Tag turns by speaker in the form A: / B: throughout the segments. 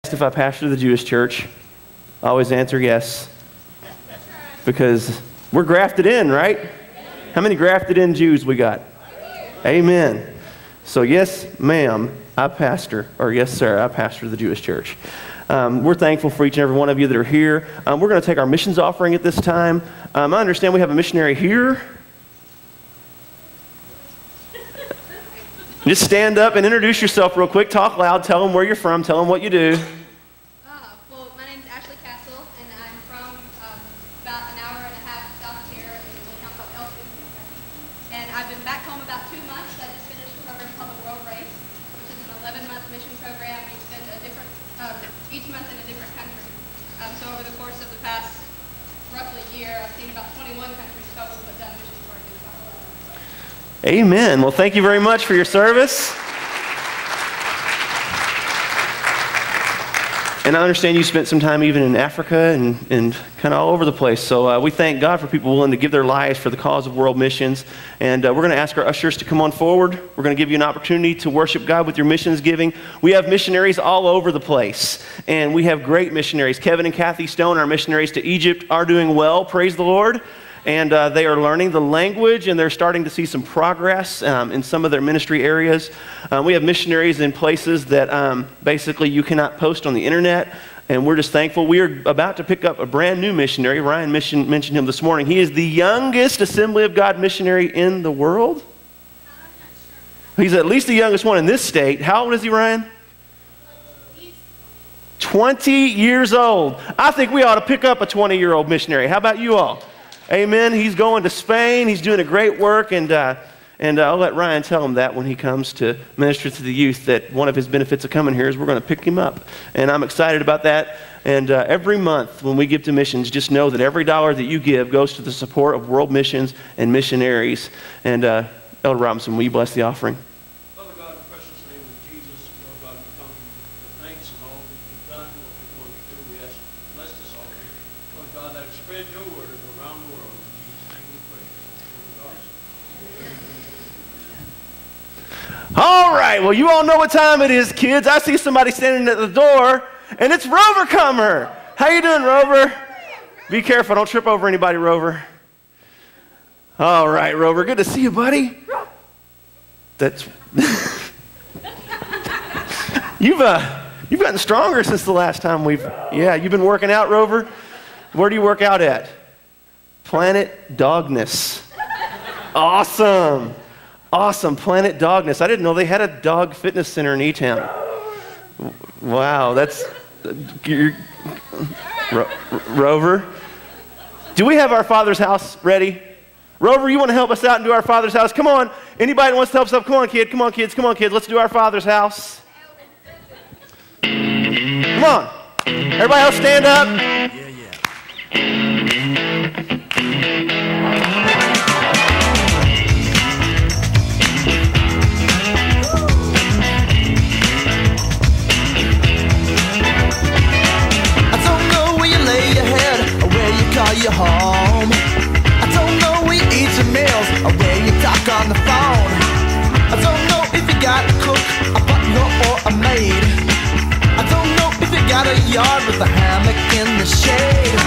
A: If I pastor the Jewish church, I always answer yes, because we're grafted in, right? How many grafted in Jews we got? Amen. So yes, ma'am, I pastor, or yes, sir, I pastor the Jewish church. We're thankful for each and every one of you that are here. We're going to take our missions offering at this time. I understand we have a missionary here. Just stand up and introduce yourself real quick. Talk loud. Tell them where you're from. Tell them what you do.
B: Well, my name is Ashley Castle, and I'm from about an hour and a half south of here in a little town called Elton. And I've been back home about 2 months. I just finished a program called the World Race, which is an 11-month mission program. You spend each month in a different country. So over the course of the past roughly year, I've seen about 21 countries total, but done missions work in about 11.
A: Amen. Well, thank you very much for your service. And I understand you spent some time even in Africa and kind of all over the place. So we thank God for people willing to give their lives for the cause of world missions. And we're going to ask our ushers to come on forward. We're going to give you an opportunity to worship God with your missions giving. We have missionaries all over the place. And we have great missionaries. Kevin and Kathy Stone, our missionaries to Egypt, are doing well. Praise the Lord. And they are learning the language, and they're starting to see some progress in some of their ministry areas. We have missionaries in places that basically you cannot post on the internet, and we're just thankful. We are about to pick up a brand new missionary. Ryan mentioned him this morning. He is the youngest Assembly of God missionary in the world. He's at least the youngest one in this state. How old is he, Ryan? 20 years old. I think we ought to pick up a 20-year-old missionary. How about you all? Amen. He's going to Spain. He's doing a great work, and I'll let Ryan tell him that when he comes to minister to the youth, that one of his benefits of coming here is we're going to pick him up. And I'm excited about that. And every month when we give to missions, just know that every dollar that you give goes to the support of world missions and missionaries. And Elder Robinson, will you bless the offering?
C: Father God, in the precious name of Jesus, Lord God, we come with thanks and all that you've done, what you're going to do. We ask you to bless this offering. Lord God, that spread your word around the world. In Jesus' name we pray.
A: All right. Well, you all know what time it is, kids. I see somebody standing at the door, and it's Rover Comer. How you doing, Rover? Be careful. Don't trip over anybody, Rover. All right, Rover. Good to see you, buddy. That's you've gotten stronger since the last time you've been working out, Rover. Where do you work out at? Planet Dogness. Awesome. Awesome, Planet Dogness. I didn't know they had a dog fitness center in E-Town. Wow, that's Rover. Do we have our Father's house ready? Rover, you want to help us out and do our Father's house? Come on. Anybody that wants to help us out? Come on, kid. Come on, kids. Come on, kids. Let's do our Father's house. Come on. Everybody else stand up.
D: Call you home. I don't know where you eat your meals or where you talk on the phone. I don't know if you got a cook, a butler or a maid. I don't know if you got a yard with a hammock in the shade.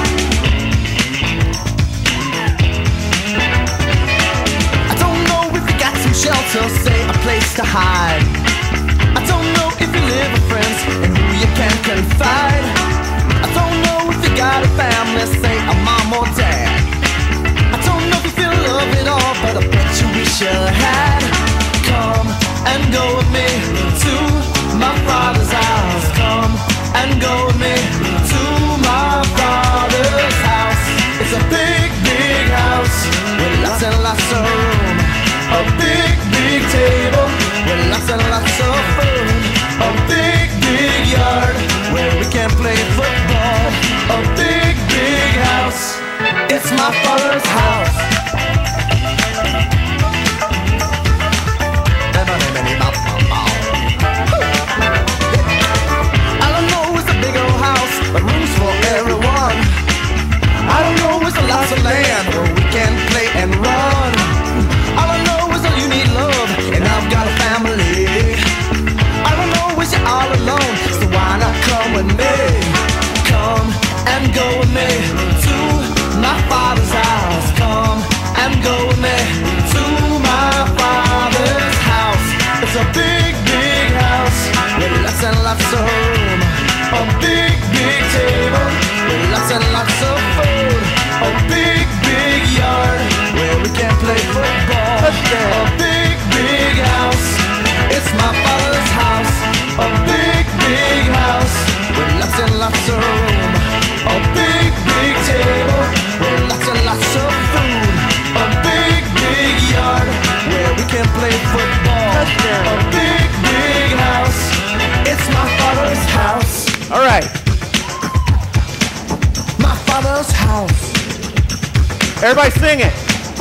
D: I don't know if you got some shelter, say a place to hide. I don't know if you live with friends and who you can confide. I don't know if you got a family, say a mom or dad. I don't know if you feel love at all, but I bet you wish you had. Come and go with me to my Father's house. Come and go with me to my Father's house. It's a big, big house with lots and lots of room. A big, big table with lots and lots of food. A big, big yard where we can play football. A big, big house. It's my Father's house. All I know is a big old house, but rooms for everyone. I don't know is a lots of land where we can play and run. All I know is that you need love, and I've got a family. I don't know is you're all alone, so why not come with me?
A: Everybody sing it.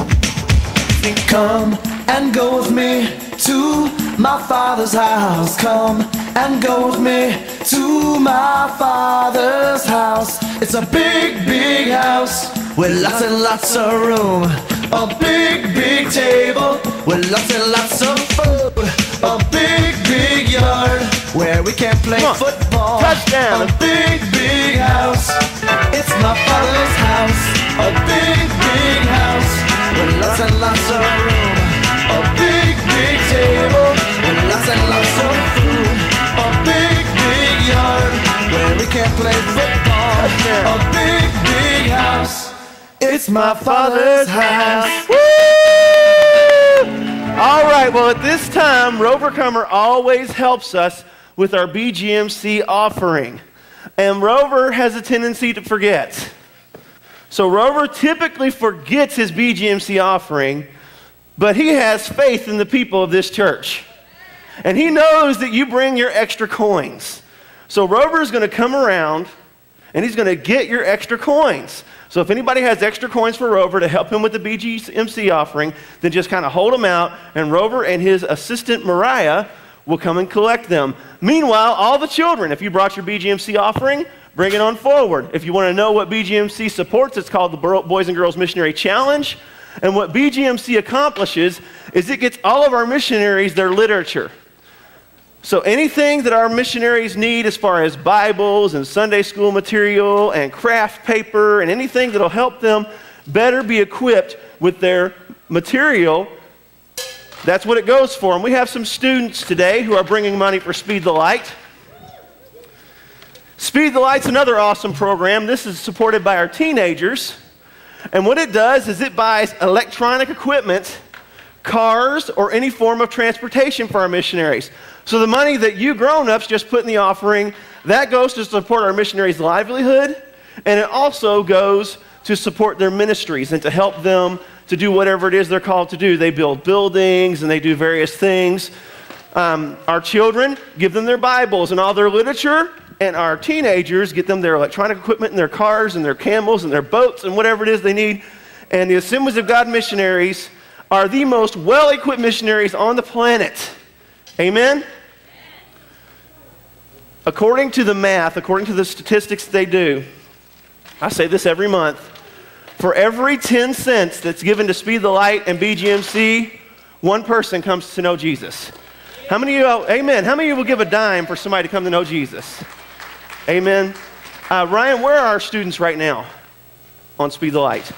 D: Come and go with me to my Father's house. Come and go with me to my Father's house. It's a big, big house with lots and lots of room. A big, big table with lots and lots of food. A big, big yard where we can play football.
A: Touchdown.
D: A big, big house. It's my Father's house. A big, big house with lots and lots of room. A big, big table with lots and lots of food. A big, big yard where we can play football. A big, big house. It's my Father's house.
A: Woo! All right, well, at this time, Rovercomer always helps us with our BGMC offering. And Rover has a tendency to forget. So Rover typically forgets his BGMC offering, but he has faith in the people of this church. And he knows that you bring your extra coins. So Rover's going to come around, and he's going to get your extra coins. So if anybody has extra coins for Rover to help him with the BGMC offering, then just kind of hold them out, and Rover and his assistant Mariah will come and collect them. Meanwhile, all the children, if you brought your BGMC offering, bring it on forward. If you want to know what BGMC supports, it's called the Boys and Girls Missionary Challenge. And what BGMC accomplishes is it gets all of our missionaries their literature. So anything that our missionaries need as far as Bibles and Sunday school material and craft paper and anything that'll help them better be equipped with their material, that's what it goes for. And we have some students today who are bringing money for Speed the Light. Speed the Light's another awesome program. This is supported by our teenagers. And what it does is it buys electronic equipment, cars, or any form of transportation for our missionaries. So the money that you grown-ups just put in the offering, that goes to support our missionaries' livelihood, and it also goes to support their ministries and to help them to do whatever it is they're called to do. They build buildings and they do various things. Our children, give them their Bibles and all their literature, and our teenagers get them their electronic equipment and their cars and their camels and their boats and whatever it is they need. And the Assemblies of God missionaries are the most well-equipped missionaries on the planet. Amen? According to the math, according to the statistics they do, I say this every month, for every 10 cents that's given to Speed the Light and BGMC, one person comes to know Jesus. How many of you, amen, how many of you will give a dime for somebody to come to know Jesus? Amen. Ryan, where are our students right now on Speed the Light?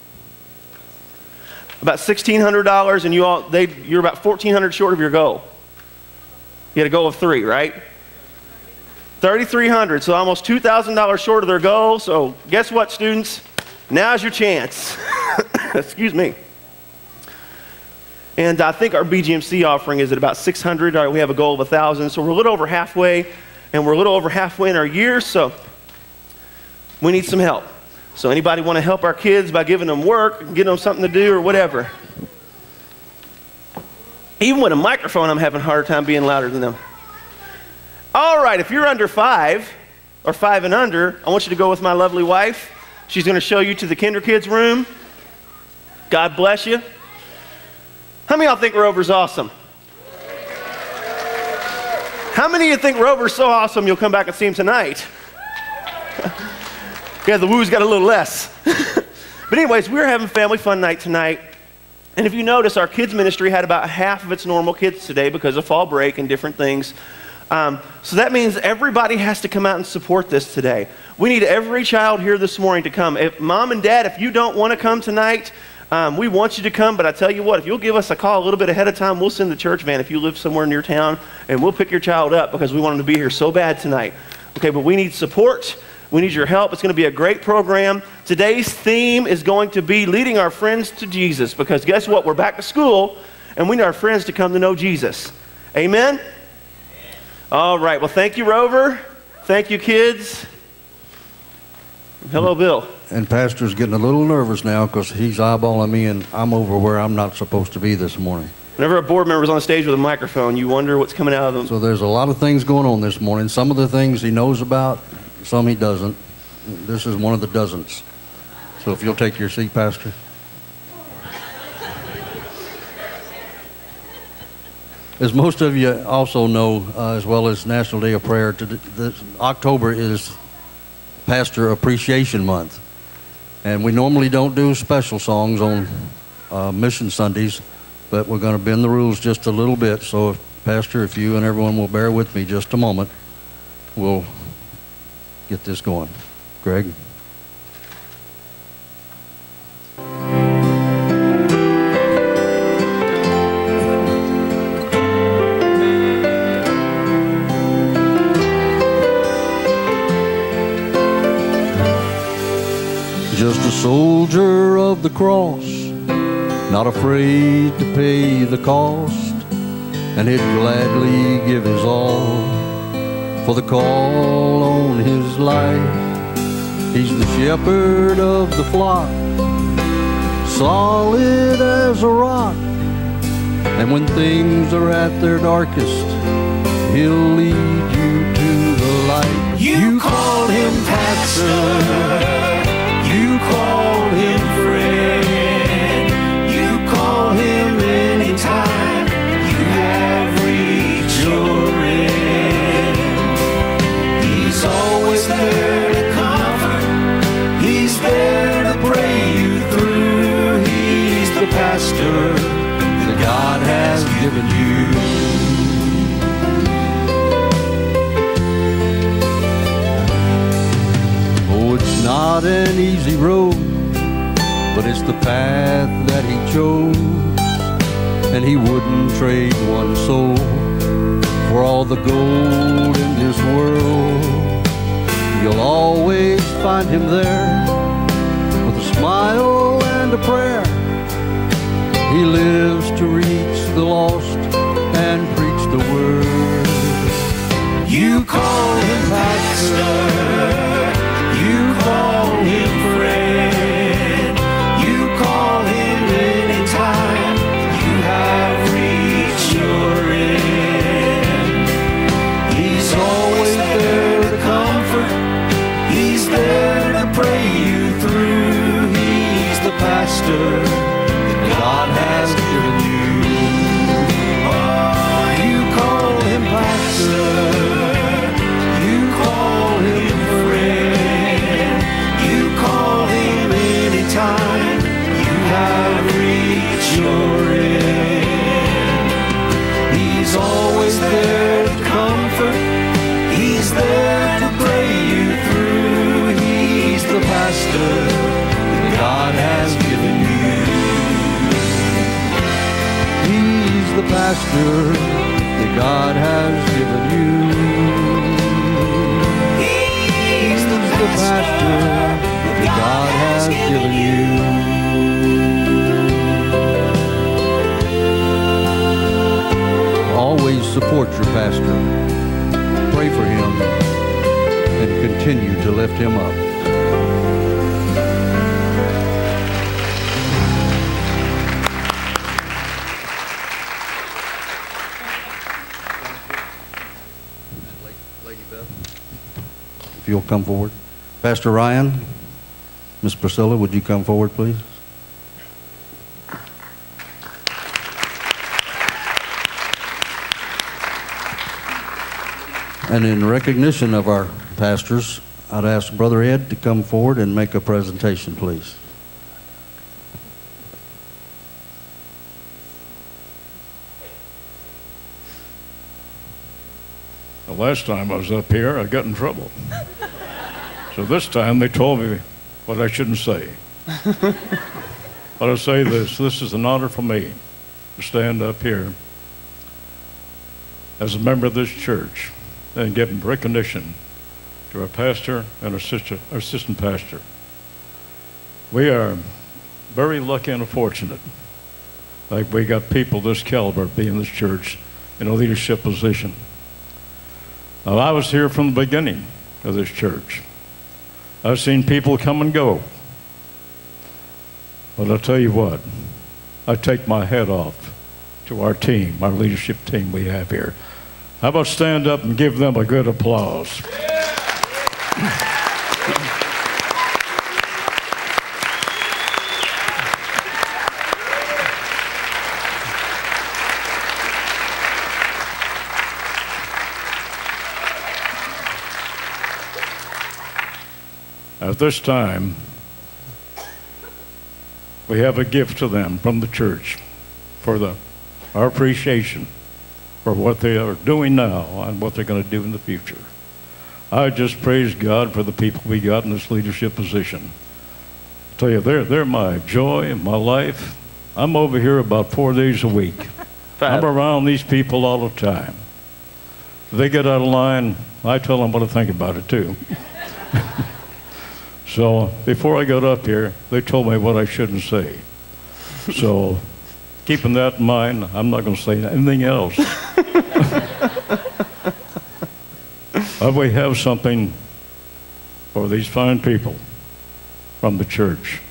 A: About $1,600, and you're about $1,400 short of your goal. You had a goal of 3, right? $3,300, so almost $2,000 short of their goal. So guess what, students? Now's your chance. Excuse me. And I think our BGMC offering is at about $600. We have a goal of 1,000, so we're a little over halfway, and we're a little over halfway in our year, so we need some help. So anybody want to help our kids by giving them work, getting them something to do, or whatever? Even with a microphone, I'm having a harder time being louder than them. All right, if you're under 5 or 5 and under, I want you to go with my lovely wife. She's going to show you to the kinder kids room. God bless you. How many of y'all think Rover's awesome? How many of you think Rover's so awesome you'll come back and see him tonight? Yeah, the woo's got a little less. But anyways, we're having family fun night tonight. And if you notice, our kids ministry had about half of its normal kids today because of fall break and different things. So that means everybody has to come out and support this today. We need every child here this morning to come. If mom and dad, if you don't want to come tonight, we want you to come, but I tell you what, if you'll give us a call a little bit ahead of time, we'll send the church van if you live somewhere near town, and we'll pick your child up because we want them to be here so bad tonight. Okay, but we need support. We need your help. It's going to be a great program. Today's theme is going to be leading our friends to Jesus, because guess what? We're back to school, and we need our friends to come to know Jesus. Amen? All right. Well, thank you, Rover. Thank you, kids. Hello, Bill.
E: And Pastor's getting a little nervous now because he's eyeballing me, and I'm over where I'm not supposed to be this morning.
A: Whenever a board member's on the stage with a microphone, you wonder what's coming out of them.
E: So there's a lot of things going on this morning. Some of the things he knows about, some he doesn't. This is one of the dozens. So if you'll take your seat, Pastor. As most of you also know, as well as National Day of Prayer, October is Pastor Appreciation Month. And we normally don't do special songs on Mission Sundays, but we're going to bend the rules just a little bit. So, Pastor, if you and everyone will bear with me just a moment, we'll get this going. Greg? Just a soldier of the cross, not afraid to pay the cost, and he'd gladly give his all for the call on his life. He's the shepherd of the flock, solid as a rock, and when things are at their darkest, he'll lead you to the light. You call him pastor, you call him friend, you call him anytime you have reached your end. He's always there to comfort, he's there to pray you through. He's the pastor that God has given you. It's not an easy road, but it's the path that he chose, and he wouldn't trade one soul for all the gold in this world. You'll always find him there with a smile and a prayer. He lives to reach the lost and preach the word. You call him pastor, you call him friend, you call him anytime you have reached your end. He's always there to comfort, he's there to pray you through. He's the pastor that God has given you. Oh, you call him pastor, you call him friend, time you have reached your end. He's always there to comfort, he's there to pray you through. He's the pastor that God has given you. He's the pastor that God has given you. He's the pastor God has given you. Always support your pastor. Pray for him and continue to lift him up. Lady Beth, if you'll come forward. Pastor Ryan, Miss Priscilla, would you come forward, please? And in recognition of our pastors, I'd ask Brother Ed to come forward and make a presentation, please.
F: The last time I was up here, I got in trouble. So this time they told me what I shouldn't say. But I'll say this is an honor for me to stand up here as a member of this church and give recognition to our pastor and our assistant pastor. We are very lucky and fortunate. Like we got people this caliber being in this church in a leadership position. Now, I was here from the beginning of this church. I've seen people come and go. But I'll tell you what, I take my hat off to our team, our leadership team we have here. How about stand up and give them a good applause? At this time, we have a gift to them from the church for our appreciation for what they are doing now and what they're going to do in the future. I just praise God for the people we got in this leadership position. I tell you, they're my joy, my life. I'm over here about 4 days a week. I'm around these people all the time. If they get out of line, I tell them what to think about it too. So before I got up here, they told me what I shouldn't say. So keeping that in mind, I'm not going to say anything else. But we have something for these fine people from the church.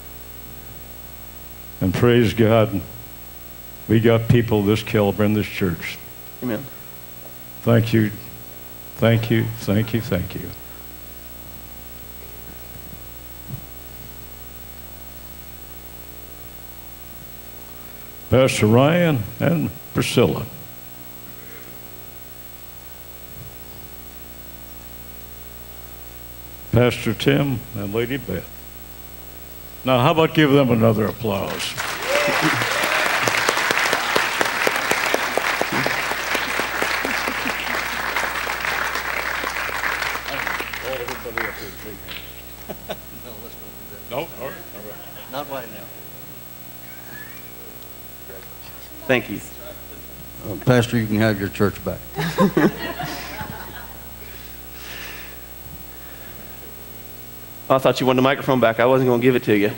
F: And praise God, we got people this caliber in this church.
A: Amen.
F: Thank you, thank you, thank you, thank you. Pastor Ryan and Priscilla. Pastor Tim and Lady Beth. Now, how about give them another applause?
E: No, let's don't do that.
F: No? All right, all right.
E: Not right now.
A: Thank you.
E: Pastor, you can have your church back.
A: I thought you wanted the microphone back. I wasn't going to give it to you.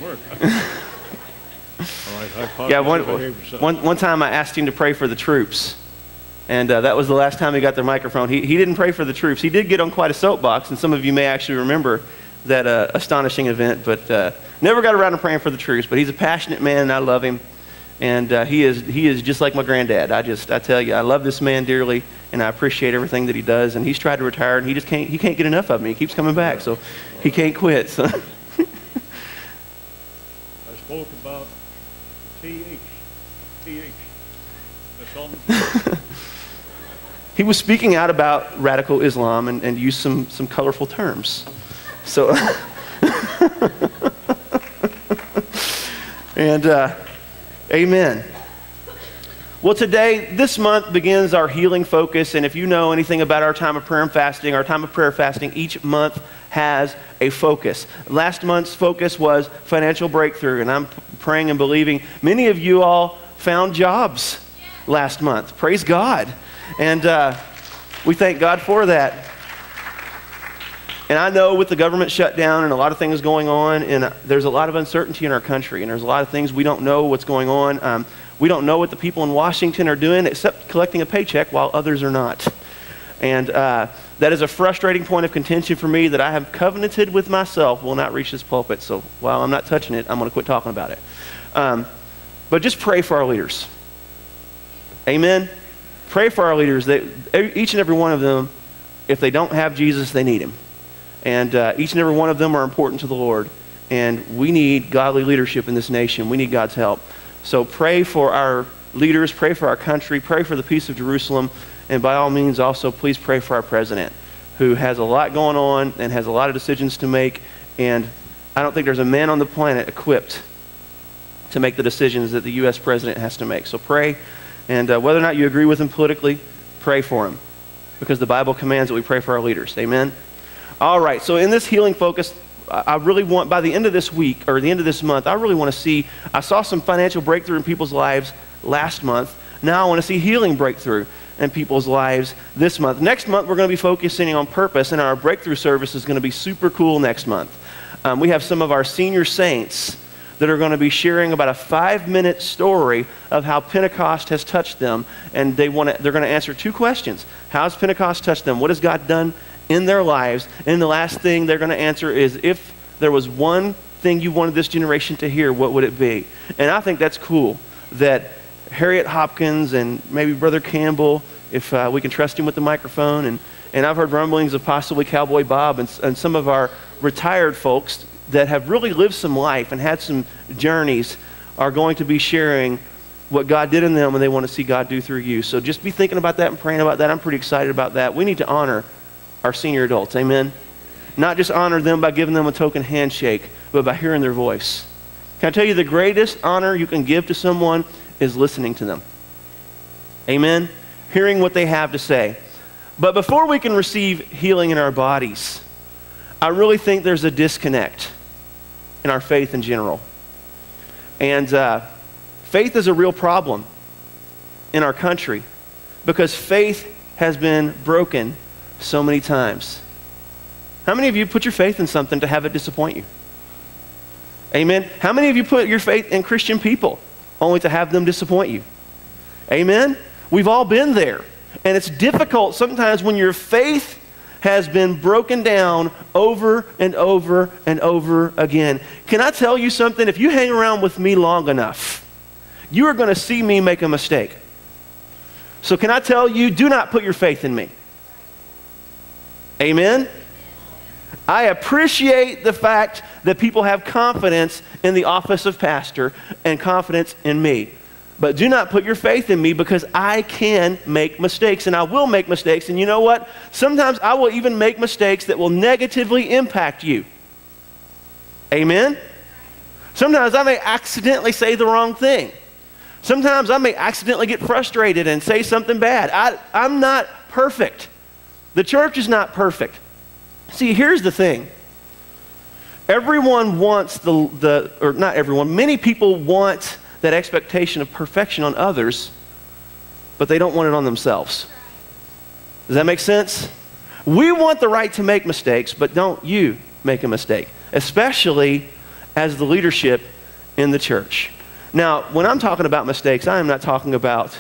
A: Yeah, one time I asked him to pray for the troops, and that was the last time he got their microphone. He didn't pray for the troops. He did get on quite a soapbox, and some of you may actually remember that astonishing event, but never got around to praying for the troops. But he's a passionate man, and I love him. And he is just like my granddad. I tell you, I love this man dearly, and I appreciate everything that he does. And he's tried to retire, and he can't get enough of me. He keeps coming back, so he can't quit. So.
F: I spoke about TH. That's all.
A: He was speaking out about radical Islam and used some colorful terms. So, and amen. Well, this month begins our healing focus, and if you know anything about our time of prayer and fasting, our time of prayer fasting each month has a focus. Last month's focus was financial breakthrough, and I'm praying and believing many of you all found jobs last month. Praise God. And we thank God for that. And I know with the government shutdown and a lot of things going on, and there's a lot of uncertainty in our country, and there's a lot of things we don't know what's going on. We don't know what the people in Washington are doing except collecting a paycheck while others are not. And that is a frustrating point of contention for me that I have covenanted with myself will not reach this pulpit. So while I'm not touching it, I'm going to quit talking about it. But just pray for our leaders. Amen? Pray for our leaders. Each and every one of them, if they don't have Jesus, they need him. And each and every one of them are important to the Lord. And we need godly leadership in this nation. We need God's help. So pray for our leaders, pray for our country, pray for the peace of Jerusalem, and by all means also please pray for our president, who has a lot going on and has a lot of decisions to make, and I don't think there's a man on the planet equipped to make the decisions that the U.S. president has to make. So pray, and whether or not you agree with him politically, pray for him, because the Bible commands that we pray for our leaders. Amen? All right, so in this healing focus, I really want, by the end of this week, or the end of this month, I really want to see, I saw some financial breakthrough in people's lives last month. Now I want to see healing breakthrough in people's lives this month. Next month, we're going to be focusing on purpose, and our breakthrough service is going to be super cool next month. We have some of our senior saints that are going to be sharing about a 5-minute story of how Pentecost has touched them, and they're going to answer 2 questions. How has Pentecost touched them? What has God done in their lives? And the last thing they're going to answer is, if there was one thing you wanted this generation to hear, what would it be? And I think that's cool that Harriet Hopkins and maybe Brother Campbell, if we can trust him with the microphone, and I've heard rumblings of possibly Cowboy Bob and some of our retired folks that have really lived some life and had some journeys are going to be sharing what God did in them, and they want to see God do through you. So just be thinking about that and praying about that. I'm pretty excited about that. We need to honor our senior adults. Amen? not just honor them by giving them a token handshake, but by hearing their voice. Can I tell you the greatest honor you can give to someone is listening to them? Amen? Hearing what they have to say. But before we can receive healing in our bodies, I really think there's a disconnect in our faith in general. And faith is a real problem in our country because faith has been broken so many times. How many of you put your faith in something to have it disappoint you? Amen? How many of you put your faith in Christian people only to have them disappoint you? Amen? We've all been there. And it's difficult sometimes when your faith has been broken down over and over and over again. Can I tell you something? If you hang around with me long enough, you are going to see me make a mistake. So can I tell you, do not put your faith in me. Amen? I appreciate the fact that people have confidence in the office of pastor and confidence in me. But do not put your faith in me because I can make mistakes and I will make mistakes. And you know what? Sometimes I will even make mistakes that will negatively impact you. Amen? Sometimes I may accidentally say the wrong thing. Sometimes I may accidentally get frustrated and say something bad. I'm not perfect. The church is not perfect. See, here's the thing. Everyone wants or not everyone, many people want that expectation of perfection on others, but they don't want it on themselves. Does that make sense? We want the right to make mistakes, but don't you make a mistake, especially as the leadership in the church. Now, when I'm talking about mistakes, I am not talking about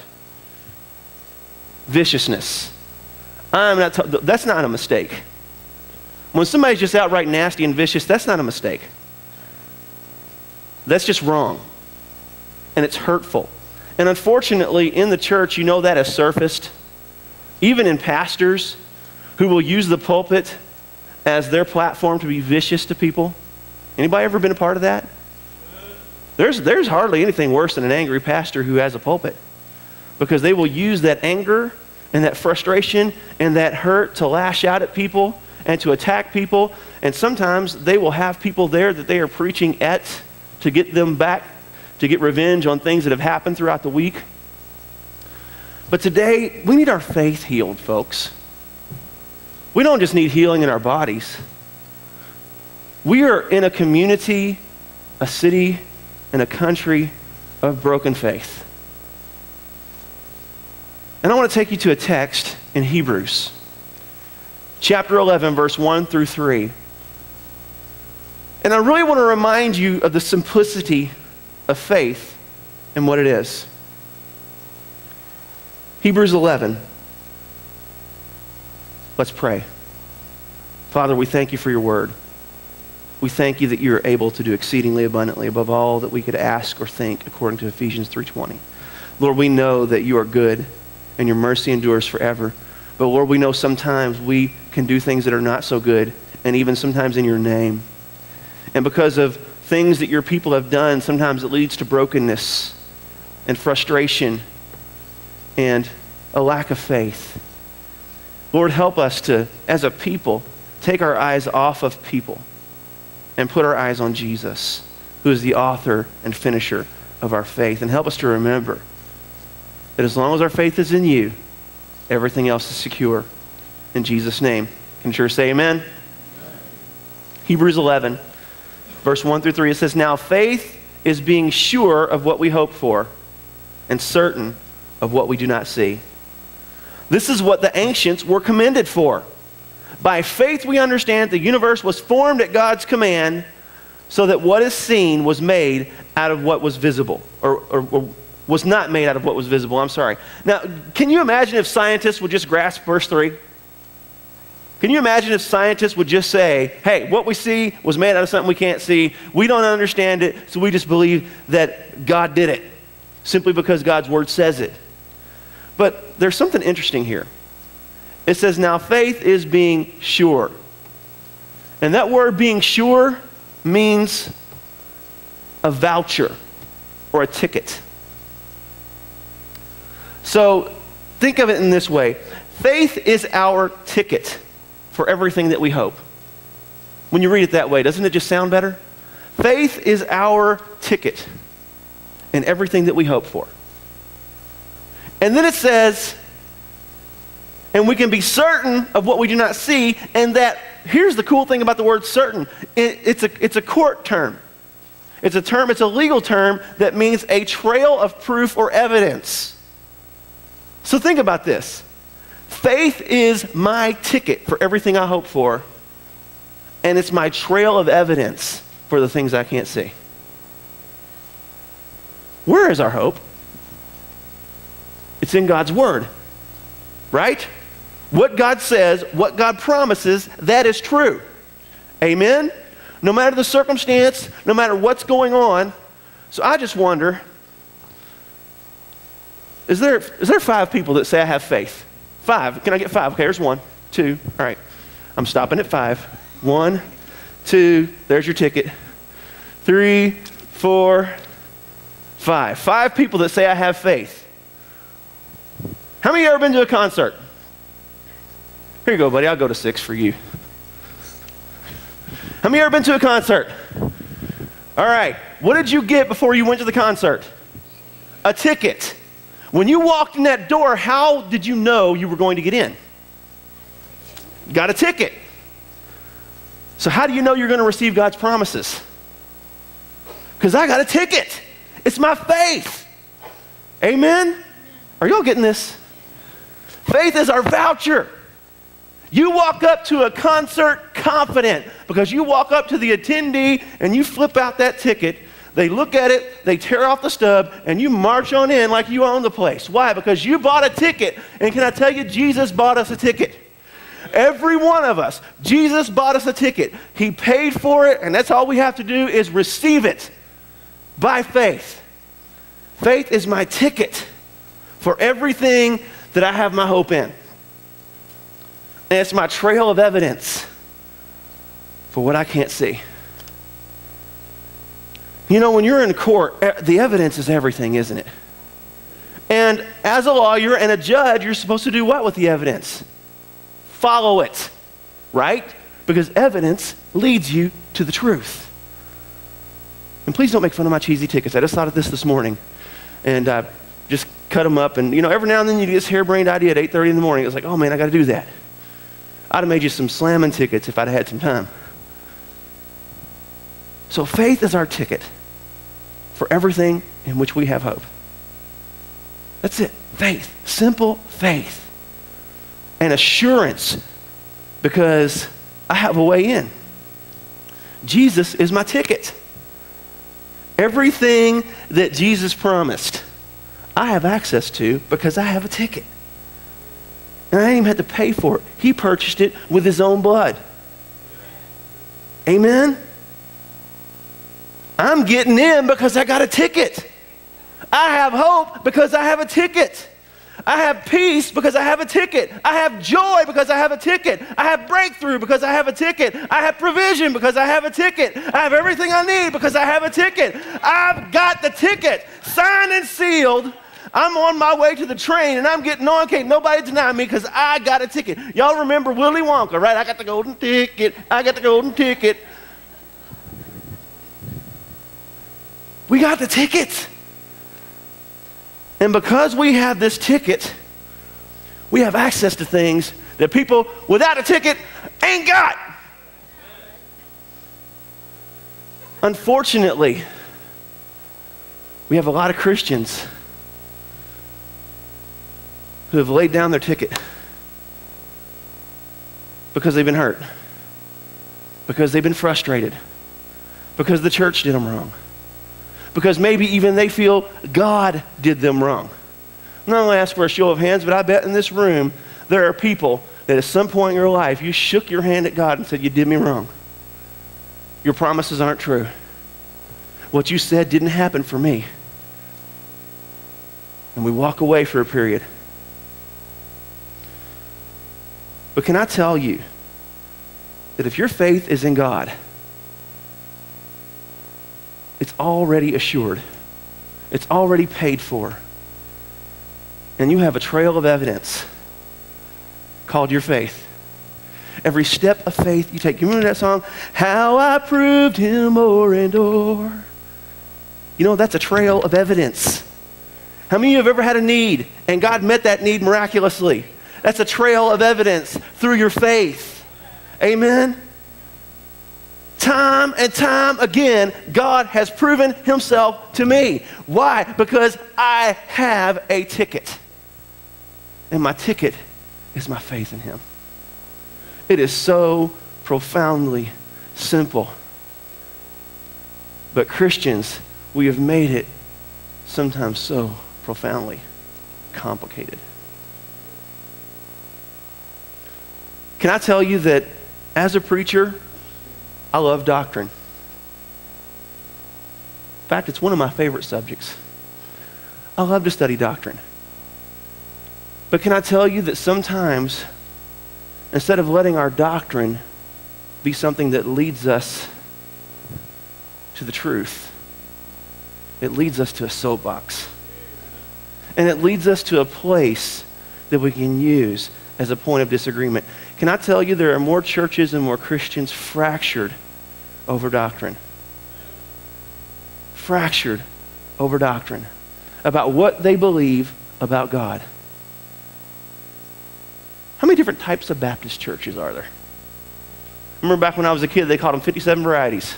A: viciousness. That's not a mistake. When somebody's just outright nasty and vicious, that's not a mistake. That's just wrong. And it's hurtful. And unfortunately, in the church, you know that has surfaced. Even in pastors who will use the pulpit as their platform to be vicious to people. Anybody ever been a part of that? There's hardly anything worse than an angry pastor who has a pulpit. Because they will use that anger and that frustration and that hurt to lash out at people and to attack people. And sometimes they will have people there that they are preaching at to get them back, to get revenge on things that have happened throughout the week. But today, we need our faith healed, folks. We don't just need healing in our bodies. We are in a community, a city, and a country of broken faith. And I want to take you to a text in Hebrews, chapter 11, verse 1 through 3. And I really want to remind you of the simplicity of faith and what it is. Hebrews 11. Let's pray. Father, we thank you for your word. We thank you that you are able to do exceedingly abundantly above all that we could ask or think, according to Ephesians 3:20. Lord, we know that you are good and your mercy endures forever. But Lord, we know sometimes we can do things that are not so good, and even sometimes in your name. And because of things that your people have done, sometimes it leads to brokenness and frustration and a lack of faith. Lord, help us to, as a people, take our eyes off of people and put our eyes on Jesus, who is the author and finisher of our faith. And help us to remember that as long as our faith is in you, everything else is secure. In Jesus' name. Can you sure say amen? Hebrews 11, verse 1 through 3, it says, "Now faith is being sure of what we hope for and certain of what we do not see. This is what the ancients were commended for. By faith we understand the universe was formed at God's command, so that what is seen was made out of what was visible, or was not made out of what was visible. I'm sorry. Now, can you imagine if scientists would just grasp verse 3? Can you imagine if scientists would just say, hey, what we see was made out of something we can't see. We don't understand it, so we just believe that God did it, simply because God's word says it. But there's something interesting here. It says, now faith is being sure. And that word being sure means a voucher or a ticket. So think of it in this way. Faith is our ticket for everything that we hope. when you read it that way. Doesn't it just sound better? Faith is our ticket in everything that we hope for. And then it says, and we can be certain of what we do not see, and that, here's the cool thing about the word certain. It's a court term. It's a legal term that means a trail of proof or evidence. So think about this. Faith is my ticket for everything I hope for, and it's my trail of evidence for the things I can't see. Where is our hope? It's in God's Word, right? What God says, what God promises, that is true. Amen? No matter the circumstance, no matter what's going on. So I just wonder, is there 5 people that say I have faith? 5. Can I get 5? Okay, there's 1, 2. All right. I'm stopping at 5. 1, 2. There's your ticket. 3, 4, 5. 5 people that say I have faith. How many of you ever been to a concert? Here you go, buddy. I'll go to 6 for you. How many of you ever been to a concert? All right. What did you get before you went to the concert? A ticket. When you walked in that door, how did you know you were going to get in? Got a ticket. So how do you know you're going to receive God's promises? Because I got a ticket. It's my faith. Amen? Are y'all getting this? Faith is our voucher. You walk up to a concert confident because you walk up to the attendee and you flip out that ticket. They look at it, they tear off the stub, and you march on in like you own the place. Why? Because you bought a ticket. And can I tell you, Jesus bought us a ticket. Every one of us, Jesus bought us a ticket. He paid for it, and that's all we have to do is receive it by faith. Faith is my ticket for everything that I have my hope in. And it's my trail of evidence for what I can't see. You know, when you're in court, the evidence is everything, isn't it? And as a lawyer and a judge, you're supposed to do what with the evidence? Follow it, right? Because evidence leads you to the truth. And please don't make fun of my cheesy tickets. I just thought of this morning. And I just cut them up. And, you know, every now and then you get this harebrained idea at 8:30 in the morning. It's like, oh, man, I got to do that. I'd have made you some slamming tickets if I'd had some time. So faith is our ticket for everything in which we have hope. That's it. Faith. Simple faith. And assurance, because I have a way in. Jesus is my ticket. Everything that Jesus promised, I have access to because I have a ticket. And I didn't even have to pay for it. He purchased it with his own blood. Amen? I'm getting in because I got a ticket. I have hope because I have a ticket. I have peace because I have a ticket. I have joy because I have a ticket. I have breakthrough because I have a ticket. I have provision because I have a ticket. I have everything I need because I have a ticket. I've got the ticket, signed and sealed. I'm on my way to the train and I'm getting on. Can't nobody deny me because I got a ticket. Y'all remember Willy Wonka, right? I got the golden ticket. I got the golden ticket. We got the ticket. And because we have this ticket, we have access to things that people without a ticket ain't got. Unfortunately, we have a lot of Christians who have laid down their ticket because they've been hurt, because they've been frustrated, because the church did them wrong, because maybe even they feel God did them wrong. I'm not going to ask for a show of hands, but I bet in this room there are people that at some point in your life you shook your hand at God and said, you did me wrong. Your promises aren't true. What you said didn't happen for me. And we walk away for a period. But can I tell you that if your faith is in God, it's already assured. It's already paid for. And you have a trail of evidence called your faith. every step of faith you take. You remember that song? How I proved him o'er and o'er. You know, that's a trail of evidence. How many of you have ever had a need and God met that need miraculously? That's a trail of evidence through your faith. Amen? Time and time again, God has proven himself to me. Why? Because I have a ticket. And my ticket is my faith in him. It is so profoundly simple. But Christians, we have made it sometimes so profoundly complicated. Can I tell you that as a preacher, I love doctrine. In fact, it's one of my favorite subjects. I love to study doctrine. But can I tell you that sometimes, instead of letting our doctrine be something that leads us to the truth, it leads us to a soapbox. And it leads us to a place that we can use as a point of disagreement. Can I tell you there are more churches and more Christians fractured over doctrine? Fractured over doctrine. About what they believe about God. How many different types of Baptist churches are there? I remember back when I was a kid, they called them 57 varieties.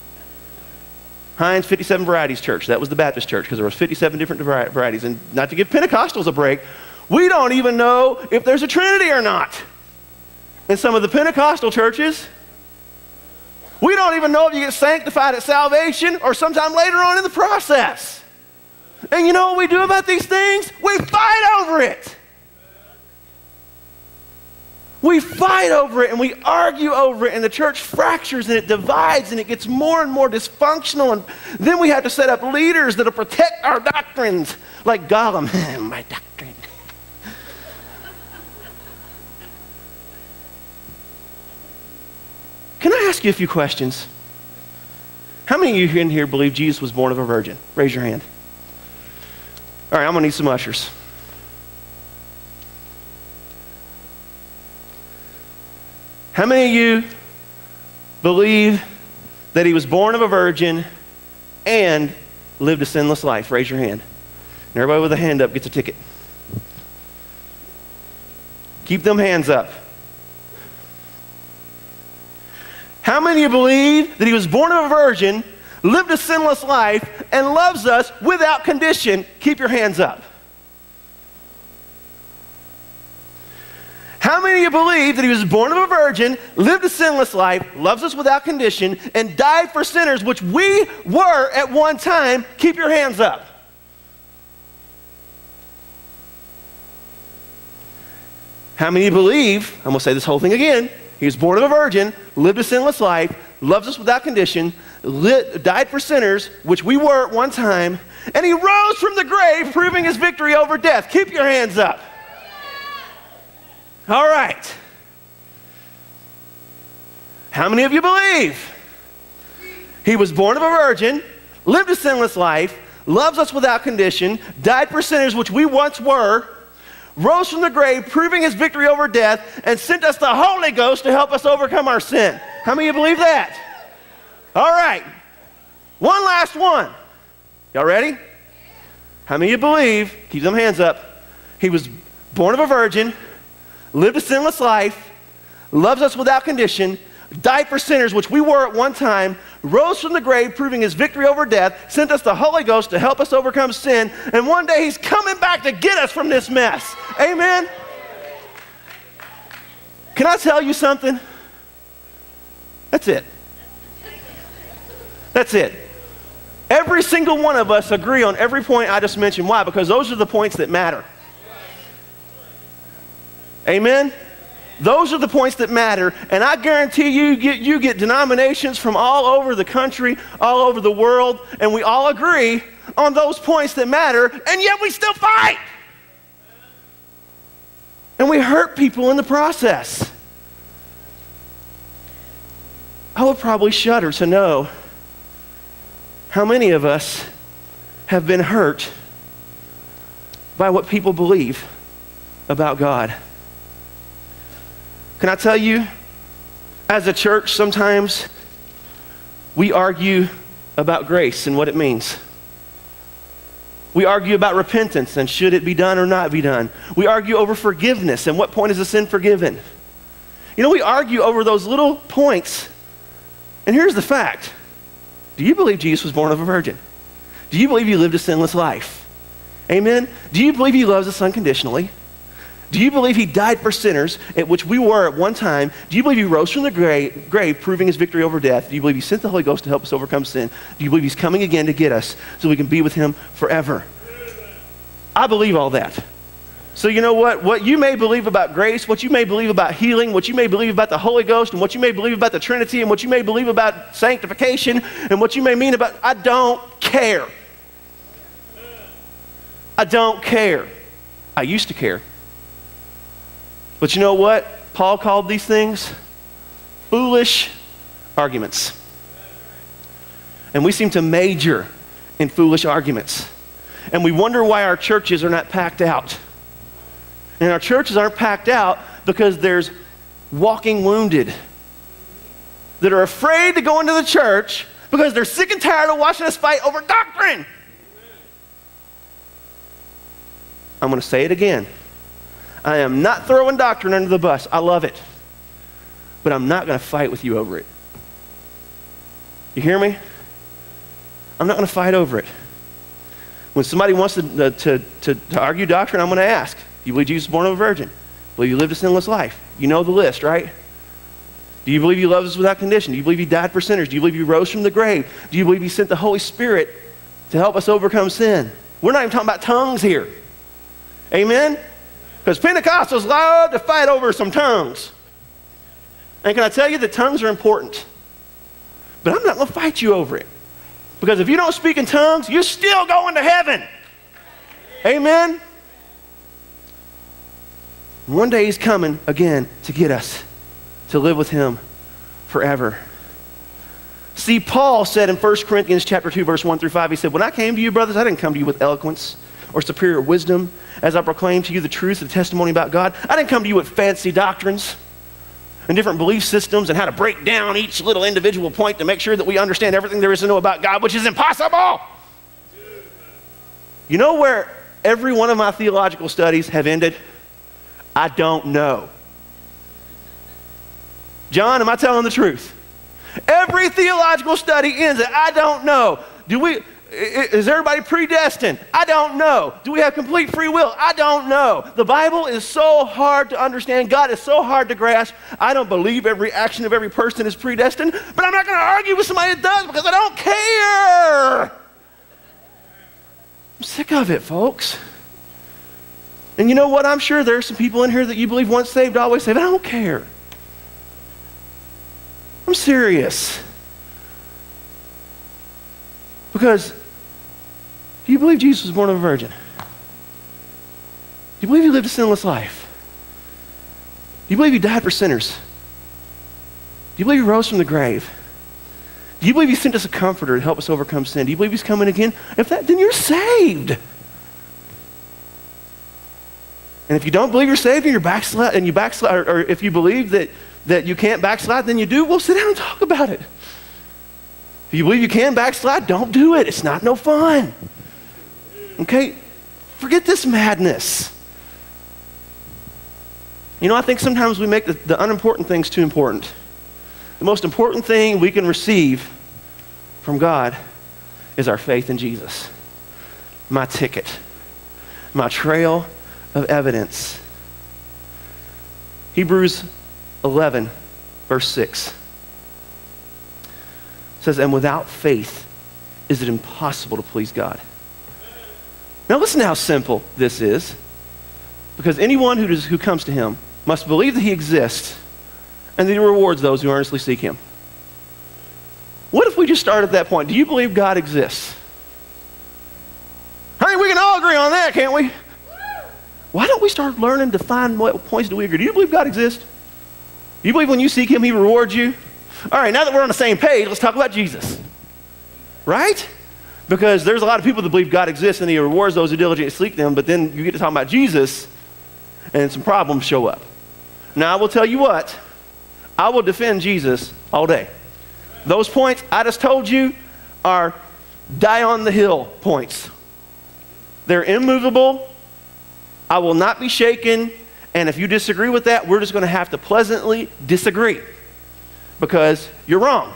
A: Heinz 57 Varieties Church. That was the Baptist church because there was 57 different varieties. And not to give Pentecostals a break, we don't even know if there's a Trinity or not. In some of the Pentecostal churches, we don't even know if you get sanctified at salvation or sometime later on in the process. And you know what we do about these things? We fight over it. We fight over it and we argue over it, and the church fractures and it divides and it gets more and more dysfunctional, and then we have to set up leaders that'll protect our doctrines like Gollum. My doctrine. Can I ask you a few questions? How many of you in here believe Jesus was born of a virgin? Raise your hand. All right, I'm going to need some ushers. How many of you believe that he was born of a virgin and lived a sinless life? Raise your hand. And everybody with a hand up gets a ticket. Keep them hands up. How many of you believe that he was born of a virgin, lived a sinless life, and loves us without condition? Keep your hands up. How many of you believe that he was born of a virgin, lived a sinless life, loves us without condition, and died for sinners, which we were at one time? Keep your hands up. How many of you believe, I'm going to say this whole thing again, he was born of a virgin, lived a sinless life, loves us without condition, died for sinners, which we were at one time, and he rose from the grave, proving his victory over death? Keep your hands up. All right. How many of you believe he was born of a virgin, lived a sinless life, loves us without condition, died for sinners, which we once were, rose from the grave, proving his victory over death, and sent us the Holy Ghost to help us overcome our sin? How many of you believe that? All right. One last one. Y'all ready? How many of you believe, keep them hands up, he was born of a virgin, lived a sinless life, loves us without condition, died for sinners, which we were at one time, rose from the grave, proving his victory over death, sent us the Holy Ghost to help us overcome sin, and one day he's coming back to get us from this mess? Amen? Can I tell you something? That's it. That's it. Every single one of us agree on every point I just mentioned. Why? Because those are the points that matter. Amen? Those are the points that matter, and I guarantee you get denominations from all over the country, all over the world, and we all agree on those points that matter, and yet we still fight. And we hurt people in the process. I would probably shudder to know how many of us have been hurt by what people believe about God. Can I tell you, As a church, sometimes we argue about grace and what it means. We argue about repentance and should it be done or not be done. We argue over forgiveness and what point is a sin forgiven. You know, we argue over those little points. And here's the fact. Do you believe Jesus was born of a virgin? Do you believe he lived a sinless life? Amen? Do you believe he loves us unconditionally? Do you believe he died for sinners, at which we were at one time? Do you believe he rose from the grave, proving his victory over death? Do you believe he sent the Holy Ghost to help us overcome sin? Do you believe he's coming again to get us so we can be with him forever? I believe all that. So you know what? What you may believe about grace, what you may believe about healing, what you may believe about the Holy Ghost, and what you may believe about the Trinity, and what you may believe about sanctification, and what you may mean about, I don't care. I don't care. I used to care. But you know what? Paul called these things foolish arguments. And we seem to major in foolish arguments. And we wonder why our churches are not packed out. And our churches aren't packed out because there's walking wounded that are afraid to go into the church because they're sick and tired of watching us fight over doctrine. I'm going to say it again. I am not throwing doctrine under the bus. I love it. But I'm not going to fight with you over it. You hear me? I'm not going to fight over it. When somebody wants to argue doctrine, I'm going to ask, do you believe Jesus was born of a virgin? Believe he lived a sinless life? You know the list, right? Do you believe he loves us without condition? Do you believe he died for sinners? Do you believe he rose from the grave? Do you believe he sent the Holy Spirit to help us overcome sin? We're not even talking about tongues here. Amen? Because Pentecostals love to fight over some tongues. And can I tell you that tongues are important? But I'm not going to fight you over it. Because if you don't speak in tongues, you're still going to heaven. Amen? One day he's coming again to get us to live with him forever. See, Paul said in 1 Corinthians chapter 2, verse 1 through 5, he said, when I came to you, brothers, I didn't come to you with eloquence or superior wisdom as I proclaimed to you the truth of the testimony about God. I didn't come to you with fancy doctrines and different belief systems and how to break down each little individual point to make sure that we understand everything there is to know about God, which is impossible. You know where every one of my theological studies have ended? I don't know. John, am I telling the truth? Every theological study ends at I don't know. Is everybody predestined? I don't know. Do we have complete free will? I don't know. The Bible is so hard to understand. God is so hard to grasp. I don't believe every action of every person is predestined, but I'm not going to argue with somebody that does because I don't care. I'm sick of it, folks. And you know what? I'm sure there are some people in here that you believe once saved, always saved. I don't care. I'm serious. Because do you believe Jesus was born of a virgin? Do you believe he lived a sinless life? Do you believe he died for sinners? Do you believe he rose from the grave? Do you believe he sent us a comforter to help us overcome sin? Do you believe he's coming again? If that, then you're saved. And if you don't believe you're saved and you backslide, or if you believe that you can't backslide, then you do, we'll sit down and talk about it. If you believe you can backslide, don't do it. It's not no fun. Okay? Forget this madness. You know, I think sometimes we make the unimportant things too important. The most important thing we can receive from God is our faith in Jesus. My ticket. My trail of evidence. Hebrews 11, verse 6. Says, and without faith is it impossible to please God. Now listen to how simple this is. Because anyone who comes to him must believe that he exists and that he rewards those who earnestly seek him. What if we just start at that point? Do you believe God exists? Honey, we can all agree on that, can't we? Why don't we start learning to find what points do we agree? Do you believe God exists? Do you believe when you seek him, he rewards you? All right, now that we're on the same page, let's talk about Jesus. Right? Because there's a lot of people that believe God exists and he rewards those who diligently seek them, but then you get to talk about Jesus and some problems show up. Now, I will tell you what, I will defend Jesus all day. Those points I just told you are die on the hill points. They're immovable. I will not be shaken. And if you disagree with that, we're just going to have to pleasantly disagree because you're wrong.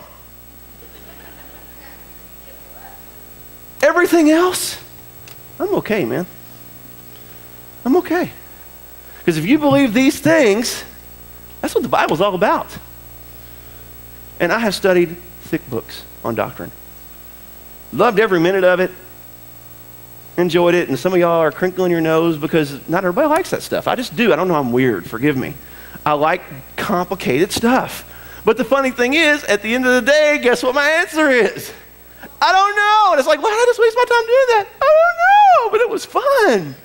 A: Everything else, I'm okay, man. I'm okay. Because if you believe these things, that's what the Bible's all about. And I have studied thick books on doctrine. Loved every minute of it. Enjoyed it. And some of y'all are crinkling your nose because not everybody likes that stuff. I just do. I don't know, I'm weird. Forgive me. I like complicated stuff. But the funny thing is, at the end of the day, guess what my answer is? I don't know. And it's like, why did I just waste my time doing that? I don't know, but it was fun.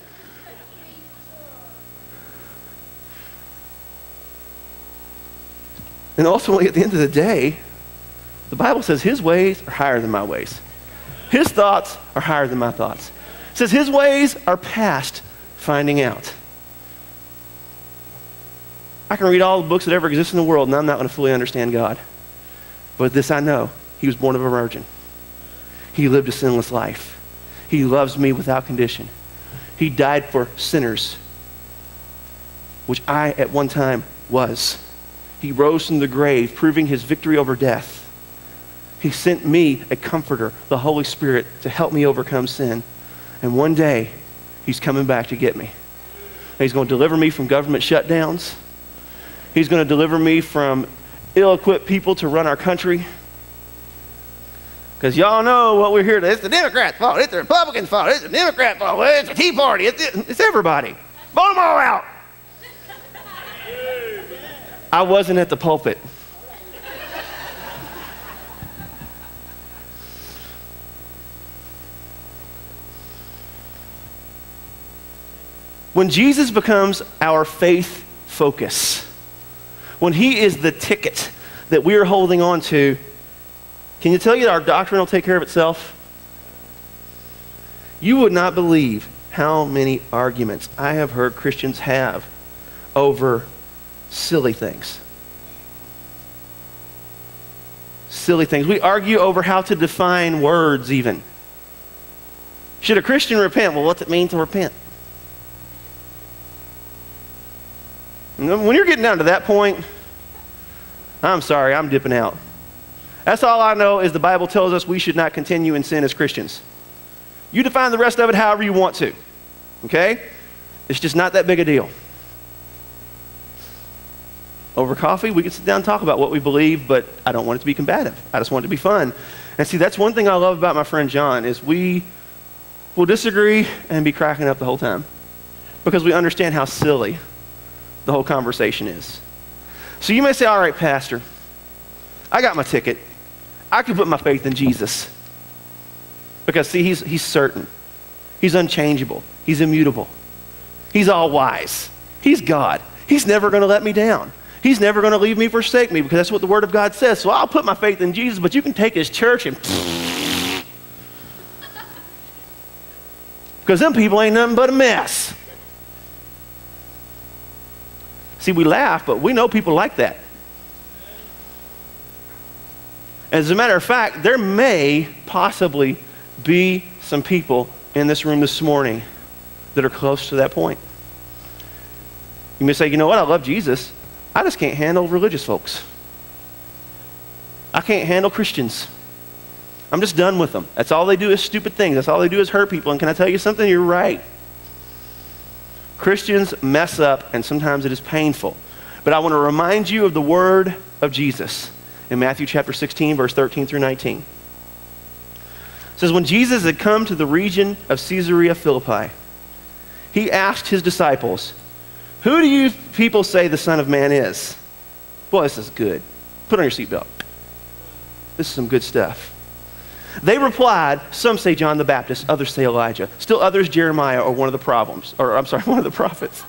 A: And ultimately, at the end of the day, the Bible says his ways are higher than my ways. His thoughts are higher than my thoughts. It says his ways are past finding out. I can read all the books that ever exist in the world, and I'm not going to fully understand God. But this I know, he was born of a virgin. He lived a sinless life. He loves me without condition. He died for sinners, which I at one time was. He rose from the grave, proving his victory over death. He sent me a comforter, the Holy Spirit, to help me overcome sin. And one day, he's coming back to get me. And he's going to deliver me from government shutdowns. He's going to deliver me from ill-equipped people to run our country. Because y'all know what we're here to. It's the Democrats' fault. It's the Republicans' fault. It's the Democrats' fault. It's the Tea Party. It's everybody. Vote them all out. I wasn't at the pulpit. When Jesus becomes our faith focus, when he is the ticket that we are holding on to, can you tell you that our doctrine will take care of itself? You would not believe how many arguments I have heard Christians have over silly things. Silly things. We argue over how to define words even. Should a Christian repent? Well, what's it mean to repent? When you're getting down to that point, I'm sorry, I'm dipping out. That's all I know is the Bible tells us we should not continue in sin as Christians. You define the rest of it however you want to. Okay? It's just not that big a deal. Over coffee, we can sit down and talk about what we believe, but I don't want it to be combative. I just want it to be fun. And see, that's one thing I love about my friend John is we will disagree and be cracking up the whole time because we understand how silly the whole conversation is. So you may say, all right, Pastor, I got my ticket. I can put my faith in Jesus. Because see, he's certain. He's unchangeable. He's immutable. He's all wise. He's God. He's never going to let me down. He's never going to leave me, forsake me, because that's what the Word of God says. So I'll put my faith in Jesus, but you can take his church and because them people ain't nothing but a mess. See, we laugh, but we know people like that. As a matter of fact, there may possibly be some people in this room this morning that are close to that point. You may say, you know what, I love Jesus. I just can't handle religious folks. I can't handle Christians. I'm just done with them. That's all they do is stupid things. That's all they do is hurt people. And can I tell you something? You're right. Christians mess up, and sometimes it is painful. But I want to remind you of the word of Jesus in Matthew chapter 16, verse 13 through 19. It says, when Jesus had come to the region of Caesarea Philippi, he asked his disciples, who do you people say the Son of Man is? Boy, this is good. Put on your seatbelt. This is some good stuff. They replied, some say John the Baptist, others say Elijah. Still others, Jeremiah or one of the one of the prophets.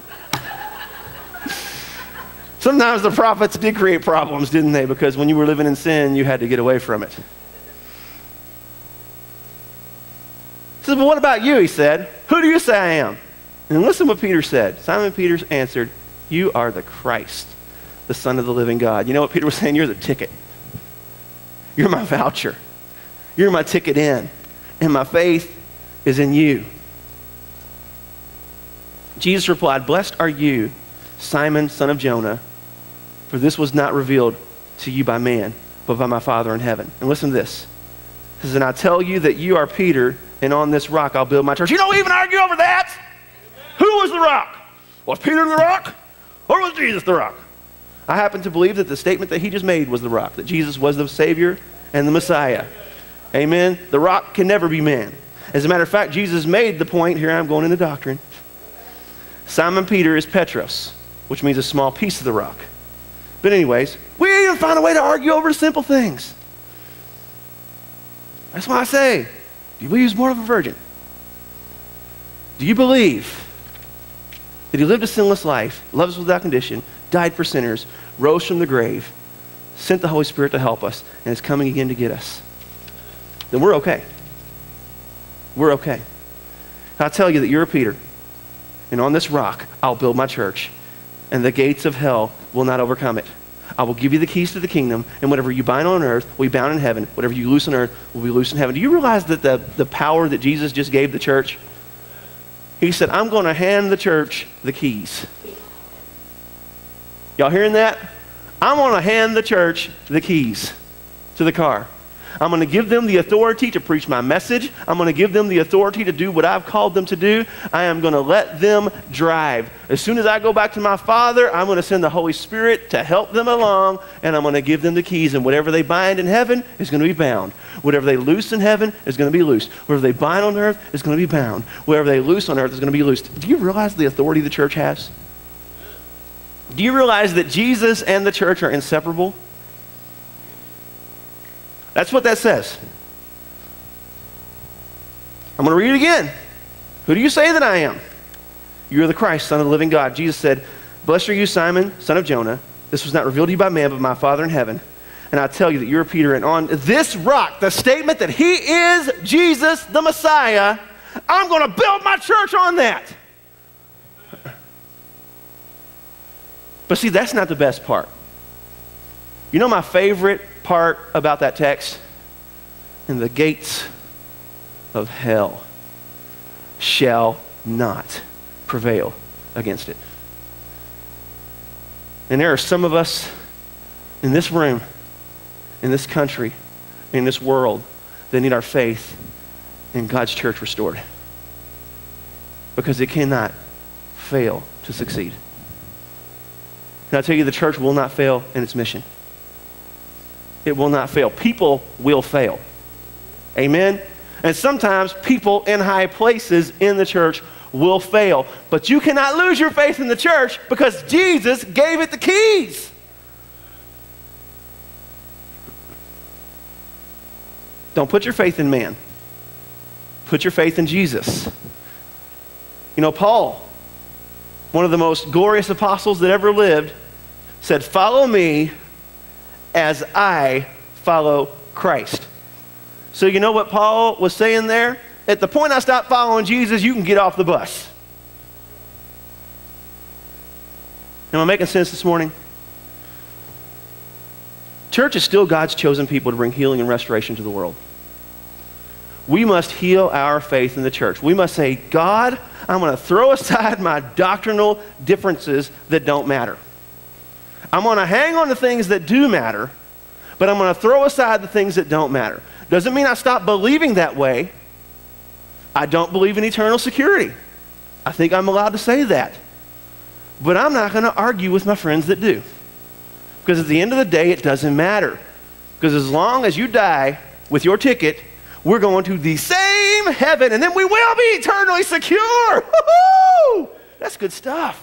A: Sometimes the prophets did create problems, didn't they? Because when you were living in sin, you had to get away from it. He said, but what about you, he said. Who do you say I am? And listen what Peter said. Simon Peter answered, you are the Christ, the Son of the living God. You know what Peter was saying? You're the ticket. You're my voucher. You're my ticket in. And my faith is in you. Jesus replied, "Blessed are you, Simon, son of Jonah, for this was not revealed to you by man, but by my Father in heaven." And listen to this. He says, "And I tell you that you are Peter, and on this rock I'll build my church." You don't even argue over that. Who was the rock? Was Peter the rock? Or was Jesus the rock? I happen to believe that the statement that he just made was the rock, that Jesus was the Savior and the Messiah. Amen? The rock can never be man. As a matter of fact, Jesus made the point, here I'm going into doctrine. Simon Peter is Petros, which means a small piece of the rock. But anyways, we even find a way to argue over simple things. That's why I say, do you believe he's born of a virgin? Do you believe that he lived a sinless life, loves us without condition, died for sinners, rose from the grave, sent the Holy Spirit to help us, and is coming again to get us? Then we're okay. We're okay. I'll tell you that you're a Peter, and on this rock I'll build my church, and the gates of hell will not overcome it. I will give you the keys to the kingdom, and whatever you bind on earth will be bound in heaven. Whatever you loose on earth will be loose in heaven. Do you realize that the power that Jesus just gave the church? He said, I'm going to hand the church the keys. Y'all hearing that? I'm going to hand the church the keys to the car. I'm going to give them the authority to preach my message. I'm going to give them the authority to do what I've called them to do. I am going to let them drive. As soon as I go back to my Father, I'm going to send the Holy Spirit to help them along, and I'm going to give them the keys. And whatever they bind in heaven is going to be bound. Whatever they loose in heaven is going to be loosed. Whatever they bind on earth is going to be bound. Whatever they loose on earth is going to be loosed. Do you realize the authority the church has? Do you realize that Jesus and the church are inseparable? That's what that says. I'm going to read it again. Who do you say that I am? You are the Christ, Son of the living God. Jesus said, "Blessed are you, Simon, son of Jonah. This was not revealed to you by man, but my Father in heaven. And I tell you that you're Peter, and on this rock," the statement that he is Jesus, the Messiah, "I'm going to build my church on that." But see, that's not the best part. You know my favorite part about that text? "And the gates of hell shall not prevail against it." And there are some of us in this room, in this country, in this world, that need our faith in God's church restored. Because it cannot fail to succeed. Can I tell you, the church will not fail in its mission. It will not fail. People will fail. Amen? And sometimes people in high places in the church will fail. But you cannot lose your faith in the church because Jesus gave it the keys. Don't put your faith in man. Put your faith in Jesus. You know, Paul, one of the most glorious apostles that ever lived, said, "Follow me as I follow Christ." So you know what Paul was saying there? At the point I stop following Jesus, you can get off the bus. Am I making sense this morning? Church is still God's chosen people to bring healing and restoration to the world. We must heal our faith in the church. We must say, "God, I'm going to throw aside my doctrinal differences that don't matter. I'm going to hang on to things that do matter, but I'm going to throw aside the things that don't matter." Doesn't mean I stop believing that way. I don't believe in eternal security. I think I'm allowed to say that. But I'm not going to argue with my friends that do. Because at the end of the day, it doesn't matter. Because as long as you die with your ticket, we're going to the same heaven, and then we will be eternally secure. Woo-hoo! That's good stuff.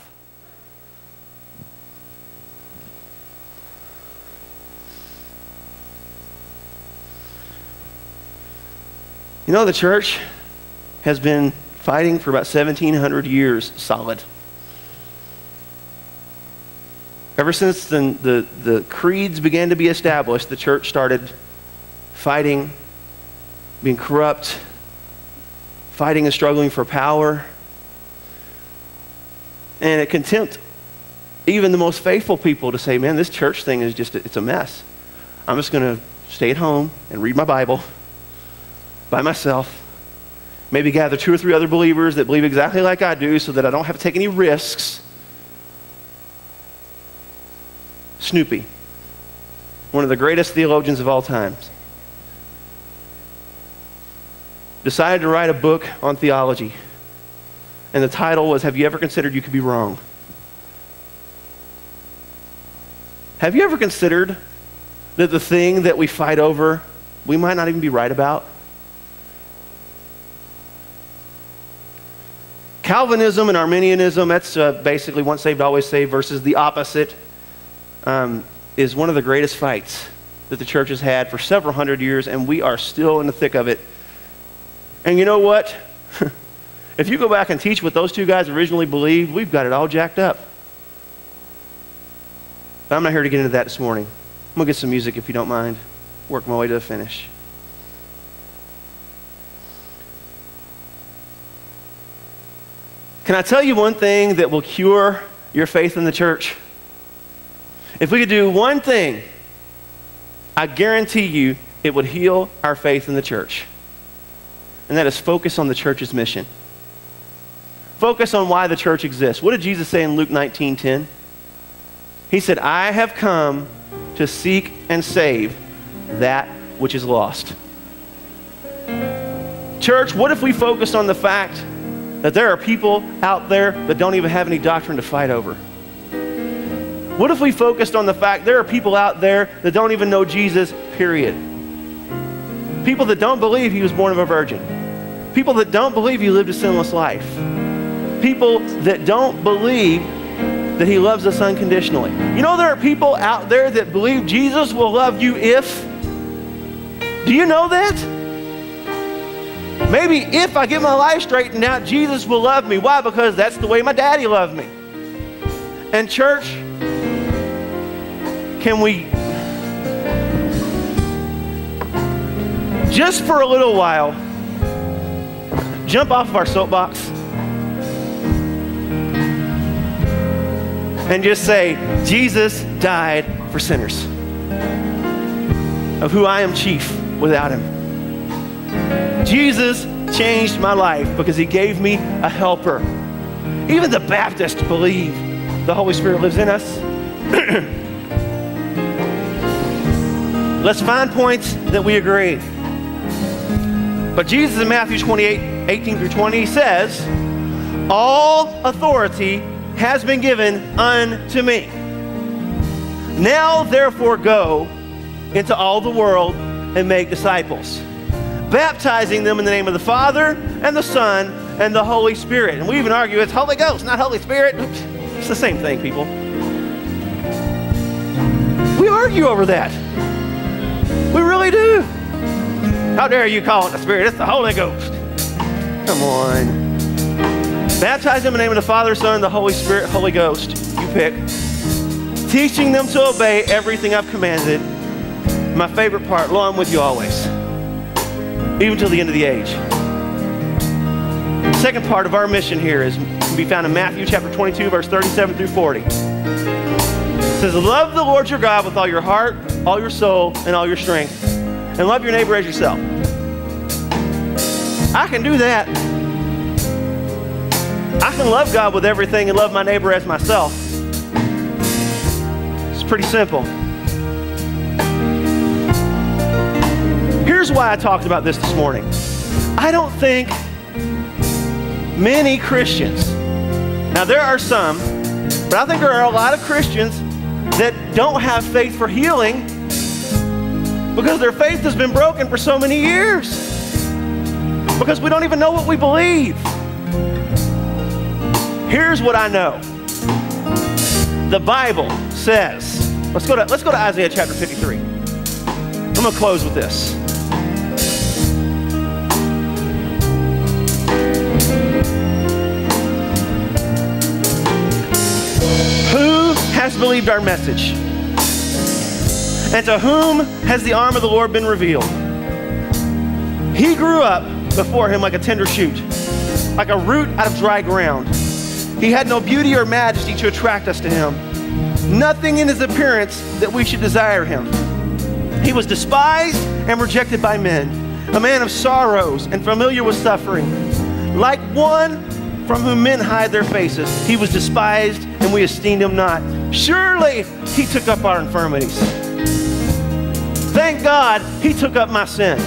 A: You know, the church has been fighting for about 1,700 years solid. Ever since the creeds began to be established, the church started fighting, being corrupt, fighting and struggling for power, and a contempt even the most faithful people to say, man, this church thing is just, it's a mess. I'm just going to stay at home and read my Bible by myself. Maybe gather 2 or 3 other believers that believe exactly like I do so that I don't have to take any risks. Snoopy, one of the greatest theologians of all times, decided to write a book on theology. And the title was, Have You Ever Considered You Could Be Wrong? Have you ever considered that the thing that we fight over, we might not even be right about? Calvinism and Arminianism, that's basically once saved, always saved versus the opposite, is one of the greatest fights that the church has had for several hundred years, and we are still in the thick of it. And you know what? If you go back and teach what those 2 guys originally believed, we've got it all jacked up. But I'm not here to get into that this morning. I'm going to get some music if you don't mind. Work my way to the finish. Can I tell you one thing that will cure your faith in the church? If we could do one thing, I guarantee you it would heal our faith in the church. And that is focus on the church's mission. Focus on why the church exists. What did Jesus say in Luke 19:10? He said, I have come to seek and save that which is lost. Church, what if we focused on the fact that there are people out there that don't even have any doctrine to fight over? What if we focused on the fact there are people out there that don't even know Jesus, period? People that don't believe he was born of a virgin. People that don't believe he lived a sinless life. People that don't believe that he loves us unconditionally. You know there are people out there that believe Jesus will love you if. Do you know that? Maybe if I get my life straightened out, Jesus will love me. Why? Because that's the way my daddy loved me. And church, can we just for a little while jump off of our soapbox and just say, Jesus died for sinners, of who I am chief without him. Jesus changed my life because he gave me a helper. Even the Baptists believe the Holy Spirit lives in us. Let's find points that we agree. But Jesus in Matthew 28:18-20 says, all authority has been given unto me. Now therefore go into all the world and make disciples, baptizing them in the name of the Father and the Son and the Holy Spirit. And we even argue it's Holy Ghost, not Holy Spirit. It's the same thing, people. We argue over that. We really do. How dare you call it the Spirit? It's the Holy Ghost. Come on. Baptize them in the name of the Father, Son, the Holy Spirit, Holy Ghost. You pick. Teaching them to obey everything I've commanded. My favorite part, lo, I'm with you always, even till the end of the age. The second part of our mission here can be found in Matthew chapter 22, verse 37 through 40. It says, love the Lord your God with all your heart, all your soul, and all your strength. And love your neighbor as yourself. I can do that. I can love God with everything and love my neighbor as myself. It's pretty simple. Here's why I talked about this morning. I don't think many Christians, now there are some, but I think there are a lot of Christians that don't have faith for healing because their faith has been broken for so many years. Because we don't even know what we believe. Here's what I know. The Bible says, let's go to Isaiah chapter 53. I'm going to close with this. Who has believed our message? And to whom has the arm of the Lord been revealed? He grew up before him like a tender shoot, like a root out of dry ground. He had no beauty or majesty to attract us to him, nothing in his appearance that we should desire him. He was despised and rejected by men, a man of sorrows and familiar with suffering. Like one from whom men hide their faces, he was despised and we esteemed him not. Surely he took up our infirmities. Thank God he took up my sin.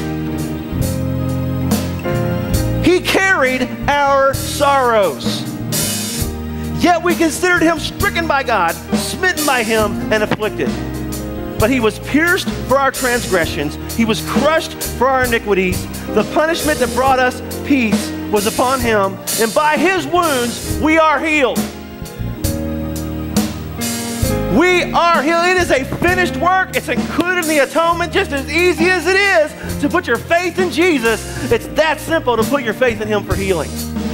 A: He carried our sorrows. Yet we considered him stricken by God, smitten by him, and afflicted. But he was pierced for our transgressions. He was crushed for our iniquities. The punishment that brought us peace was upon him, and by his wounds we are healed. We are healed. It is a finished work. It's included in the atonement just as easy as it is to put your faith in Jesus. It's that simple to put your faith in him for healing.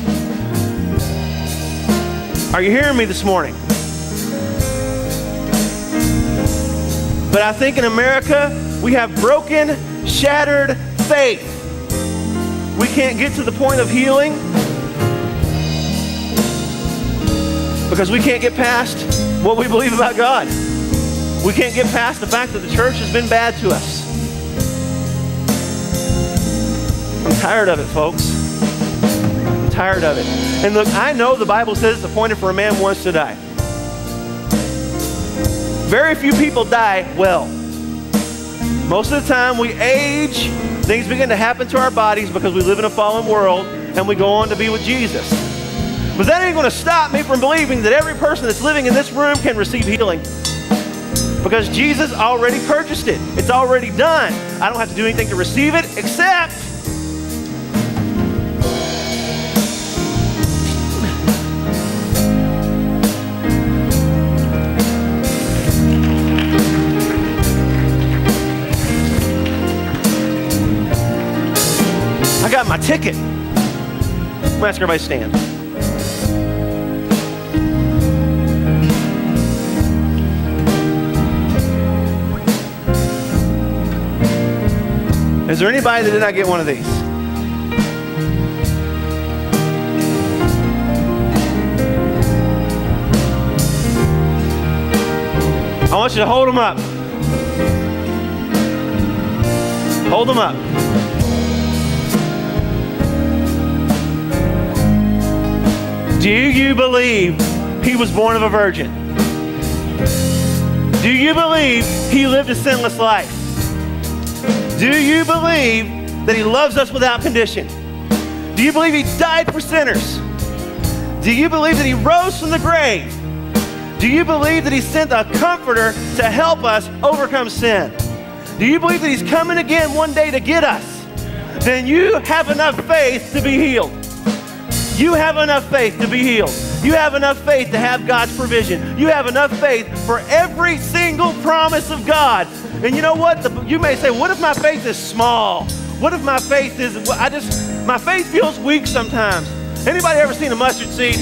A: Are you hearing me this morning? But I think in America, we have broken, shattered faith. We can't get to the point of healing because we can't get past what we believe about God. We can't get past the fact that the church has been bad to us. I'm tired of it, folks. I'm tired of it. And look, I know the Bible says it's appointed for a man once to die. Very few people die well. Most of the time we age, things begin to happen to our bodies because we live in a fallen world, and we go on to be with Jesus. But that ain't going to stop me from believing that every person that's living in this room can receive healing. Because Jesus already purchased it. It's already done. I don't have to do anything to receive it except I got my ticket. I'm going to ask everybody to stand. Is there anybody that did not get one of these? I want you to hold them up. Hold them up. Do you believe he was born of a virgin? Do you believe he lived a sinless life? Do you believe that he loves us without condition? Do you believe he died for sinners? Do you believe that he rose from the grave? Do you believe that he sent a comforter to help us overcome sin? Do you believe that he's coming again one day to get us? Then you have enough faith to be healed. You have enough faith to be healed. You have enough faith to have God's provision. You have enough faith for every single promise of God. And you know what? You may say, what if my faith is small? What if my faith is, my faith feels weak sometimes. Anybody ever seen a mustard seed?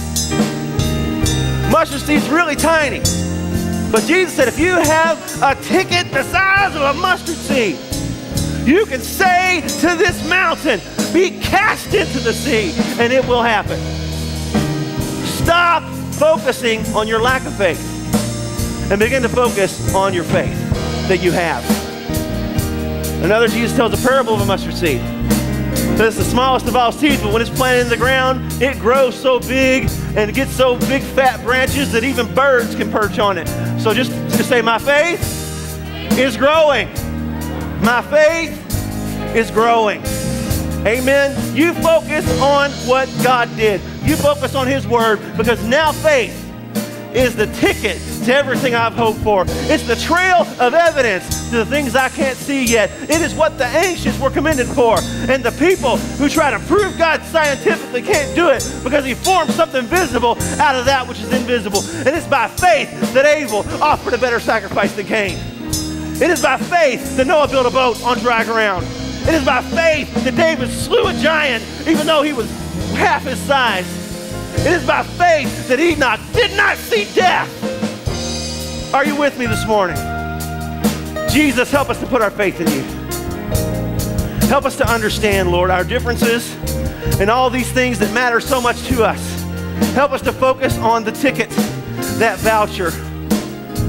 A: Mustard seed's really tiny. But Jesus said, if you have a ticket the size of a mustard seed, you can say to this mountain, be cast into the sea, and it will happen. Stop focusing on your lack of faith and begin to focus on your faith that you have. Another, Jesus tells a parable of a mustard seed. So it's the smallest of all seeds, but when it's planted in the ground, it grows so big and it gets so big fat branches that even birds can perch on it. So just say, my faith is growing. My faith is growing. Amen. You focus on what God did. You focus on his word, because now faith is the ticket to everything I've hoped for. It's the trail of evidence to the things I can't see yet. It is what the ancients were commended for. And the people who try to prove God scientifically can't do it, because he formed something visible out of that which is invisible. And it's by faith that Abel offered a better sacrifice than Cain. It is by faith that Noah built a boat on dry ground. It is by faith that David slew a giant even though he was half his size. It is by faith that Enoch did not see death. Are you with me this morning? Jesus, help us to put our faith in you. Help us to understand, Lord, our differences and all these things that matter so much to us. Help us to focus on the ticket, that voucher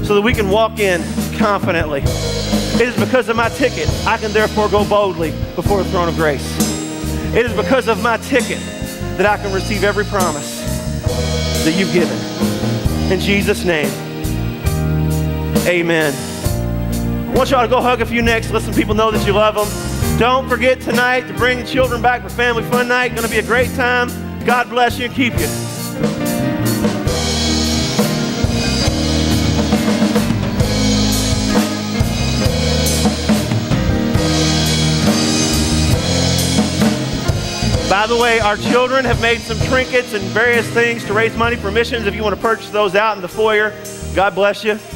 A: so that we can walk in confidently. It is because of my ticket I can therefore go boldly before the throne of grace. It is because of my ticket that I can receive every promise that you've given. In Jesus' name, amen. I want y'all to go hug a few necks, let some people know that you love them. Don't forget tonight to bring the children back for Family Fun Night. Going to be a great time. God bless you and keep you. By the way, our children have made some trinkets and various things to raise money for missions. If you want to purchase those out in the foyer, God bless you.